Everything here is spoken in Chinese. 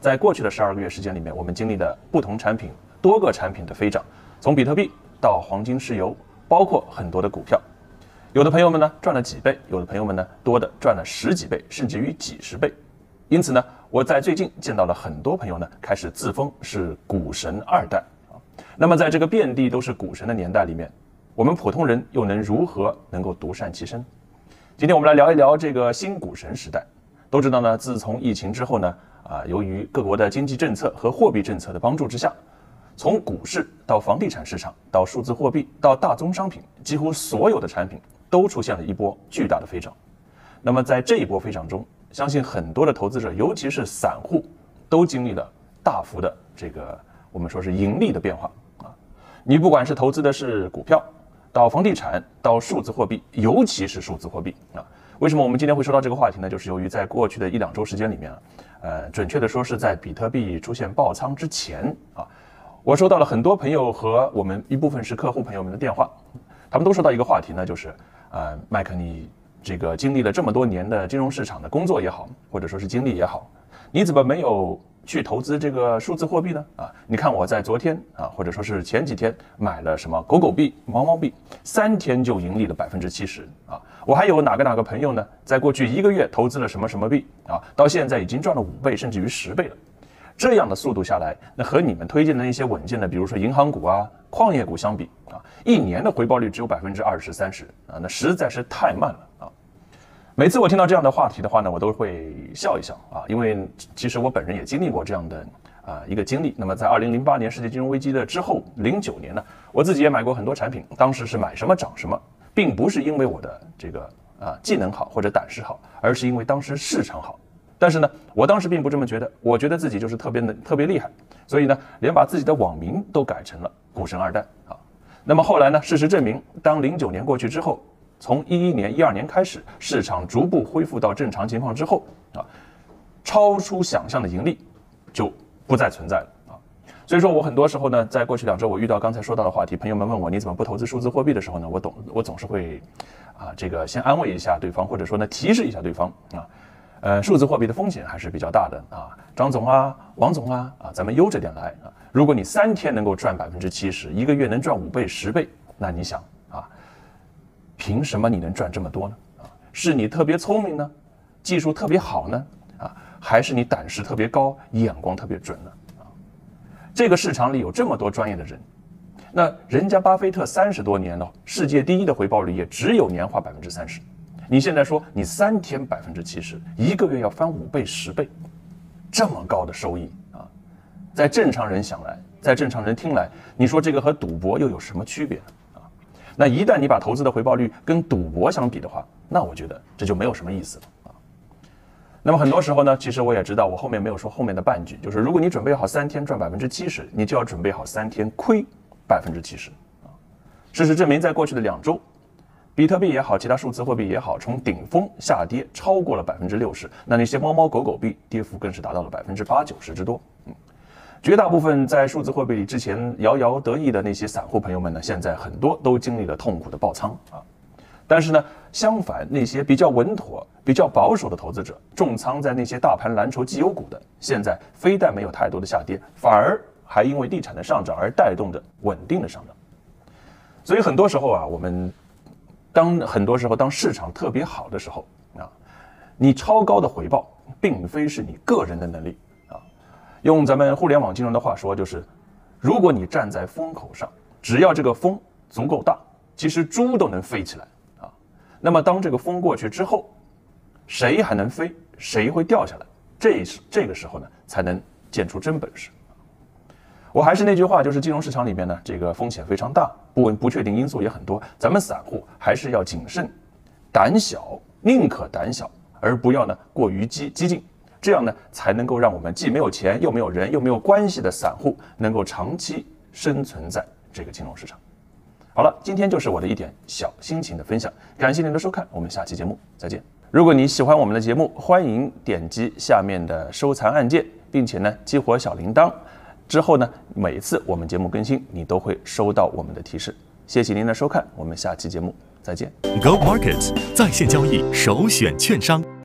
在过去的12个月时间里面，我们经历了不同产品、多个产品的飞涨，从比特币到黄金、石油，包括很多的股票。有的朋友们呢赚了几倍，有的朋友们呢多的赚了10几倍，甚至于几十倍。因此呢，我在最近见到了很多朋友呢开始自封是股神2代啊。那么在这个遍地都是股神的年代里面，我们普通人又能如何能够独善其身？今天我们来聊一聊这个新股神时代。都知道呢，自从疫情之后呢，由于各国的经济政策和货币政策的帮助之下，从股市到房地产市场到数字货币到大宗商品，几乎所有的产品都出现了一波巨大的飞涨。那么在这一波飞涨中，相信很多的投资者，尤其是散户，都经历了大幅的这个我们说是盈利的变化啊。你不管是投资的是股票，到房地产，到数字货币，尤其是数字货币啊。为什么我们今天会说到这个话题呢？就是由于在过去的1-2周时间里面准确的说是在比特币出现爆仓之前啊，我收到了很多朋友和我们一部分是客户朋友们的电话，他们都说到一个话题呢，就是麦克，你这个经历了这么多年的金融市场的工作也好，或者说是经历也好，你怎么没有去投资这个数字货币呢？你看我在昨天或者说是前几天买了什么狗狗币、猫猫币，3天就盈利了70%啊！我还有哪个朋友呢，在过去1个月投资了什么什么币到现在已经赚了5倍甚至于10倍了。这样的速度下来，那和你们推荐的那些稳健的，比如说银行股矿业股相比1年的回报率只有20%、30%那实在是太慢了每次我听到这样的话题的话呢，我都会笑一笑因为其实我本人也经历过这样的一个经历。那么在2008年世界金融危机的之后，09年呢，我自己也买过很多产品，当时是买什么涨什么，并不是因为我的这个技能好或者胆识好，而是因为当时市场好。但是呢，我当时并不这么觉得，我觉得自己就是特别厉害，所以呢，连把自己的网名都改成了股神2代那么后来呢，事实证明，当09年过去之后，从11年、12年开始，市场逐步恢复到正常情况之后超出想象的盈利就不再存在了所以说我很多时候呢，在过去2周我遇到刚才说到的话题，朋友们问我你怎么不投资数字货币的时候呢，我总是会这个先安慰一下对方，或者说呢提示一下对方数字货币的风险还是比较大的张总王总咱们悠着点来如果你3天能够赚70%，1个月能赚5倍10倍，那你想凭什么你能赚这么多呢？是你特别聪明呢，技术特别好呢还是你胆识特别高，眼光特别准呢这个市场里有这么多专业的人，那人家巴菲特30多年了，世界第1的回报率也只有年化30%。你现在说你3天70%，1个月要翻5倍10倍，这么高的收益在正常人想来，在正常人听来，你说这个和赌博又有什么区别呢？那一旦你把投资的回报率跟赌博相比的话，那我觉得这就没有什么意思了那么很多时候呢，其实我也知道，我后面没有说后面的半句，就是如果你准备好3天赚70%，你就要准备好3天亏70%事实证明，在过去的2周，比特币也好，其他数字货币也好，从顶峰下跌超过了60%，那些猫猫狗狗币跌幅更是达到了80%、90%之多。绝大部分在数字货币里之前摇摇得意的那些散户朋友们呢，现在很多都经历了痛苦的爆仓但是呢，相反，那些比较稳妥、比较保守的投资者，重仓在那些大盘蓝筹绩优股的，现在非但没有太多的下跌，反而还因为地产的上涨而带动着稳定的上涨。所以很多时候我们当市场特别好的时候你超高的回报并非是你个人的能力用咱们互联网金融的话说，就是如果你站在风口上，只要这个风足够大，其实猪都能飞起来那么当这个风过去之后，谁还能飞，谁会掉下来，这个时候呢，才能见出真本事。我还是那句话，就是金融市场里面呢，这个风险非常大，不确定因素也很多，咱们散户还是要谨慎、胆小，宁可胆小，而不要呢过于激进，这样呢才能够让我们既没有钱，又没有人，又没有关系的散户能够长期生存在这个金融市场。好了，今天就是我的一点小心情的分享，感谢您的收看，我们下期节目再见。如果你喜欢我们的节目，欢迎点击下面的收藏按键，并且呢激活小铃铛，之后呢每次我们节目更新，你都会收到我们的提示。谢谢您的收看，我们下期节目再见。 Go Markets 在线交易首选券商。